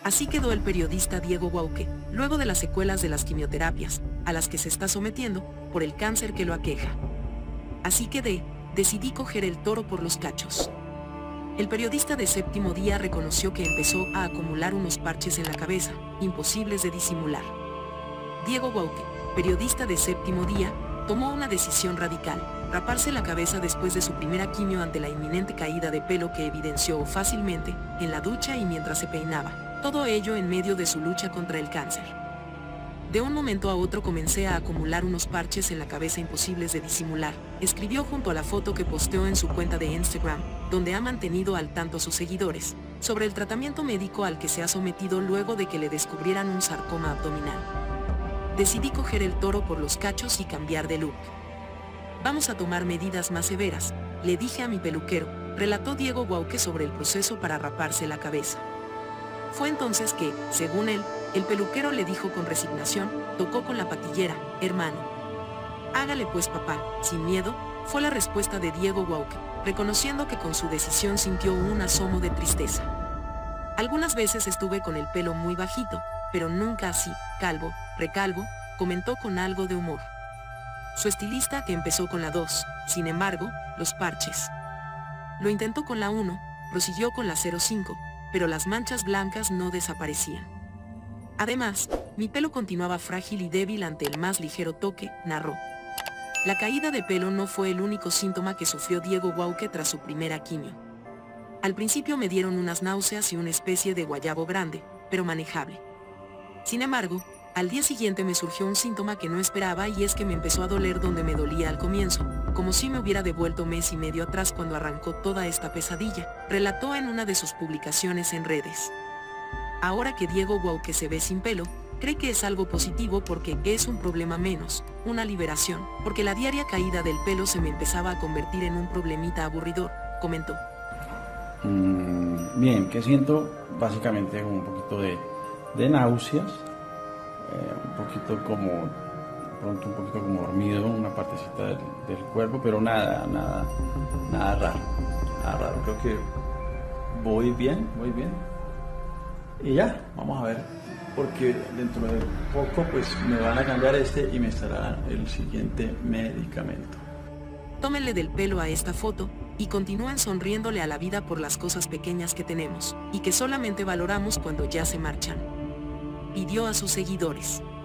Así quedó el periodista Diego Guauque, luego de las secuelas de las quimioterapias, a las que se está sometiendo, por el cáncer que lo aqueja. Así que decidí coger el toro por los cachos. El periodista de Séptimo Día reconoció que empezó a acumular unos parches en la cabeza, imposibles de disimular. Diego Guauque, periodista de Séptimo Día, tomó una decisión radical: raparse la cabeza después de su primera quimio ante la inminente caída de pelo que evidenció fácilmente en la ducha y mientras se peinaba, todo ello en medio de su lucha contra el cáncer. De un momento a otro comencé a acumular unos parches en la cabeza imposibles de disimular, escribió junto a la foto que posteó en su cuenta de Instagram, donde ha mantenido al tanto a sus seguidores, sobre el tratamiento médico al que se ha sometido luego de que le descubrieran un sarcoma abdominal. Decidí coger el toro por los cachos y cambiar de look. Vamos a tomar medidas más severas, le dije a mi peluquero, relató Diego Guauque sobre el proceso para raparse la cabeza. Fue entonces que, según él, el peluquero le dijo con resignación, tocó con la patillera: hermano. Hágale pues papá, sin miedo, fue la respuesta de Diego Guauque, reconociendo que con su decisión sintió un asomo de tristeza. Algunas veces estuve con el pelo muy bajito, pero nunca así, calvo, recalvo, comentó con algo de humor. Su estilista, que empezó con la 2, sin embargo, los parches. Lo intentó con la 1, prosiguió con la 05, pero las manchas blancas no desaparecían. Además, mi pelo continuaba frágil y débil ante el más ligero toque, narró. La caída de pelo no fue el único síntoma que sufrió Diego Guauque tras su primera quimio. Al principio me dieron unas náuseas y una especie de guayabo grande, pero manejable. Sin embargo, al día siguiente me surgió un síntoma que no esperaba, y es que me empezó a doler donde me dolía al comienzo, como si me hubiera devuelto mes y medio atrás cuando arrancó toda esta pesadilla, relató en una de sus publicaciones en redes. Ahora que Diego Guauque se ve sin pelo, cree que es algo positivo porque es un problema menos, una liberación, porque la diaria caída del pelo se me empezaba a convertir en un problemita aburridor, comentó. Bien, ¿qué siento? Básicamente un poquito de náuseas, un poquito como dormido, una partecita del cuerpo, pero nada raro. Creo que voy bien. Y ya, vamos a ver, porque dentro de poco pues me van a cambiar y me estará el siguiente medicamento. Tómenle del pelo a esta foto y continúen sonriéndole a la vida por las cosas pequeñas que tenemos y que solamente valoramos cuando ya se marchan. Pidió a sus seguidores.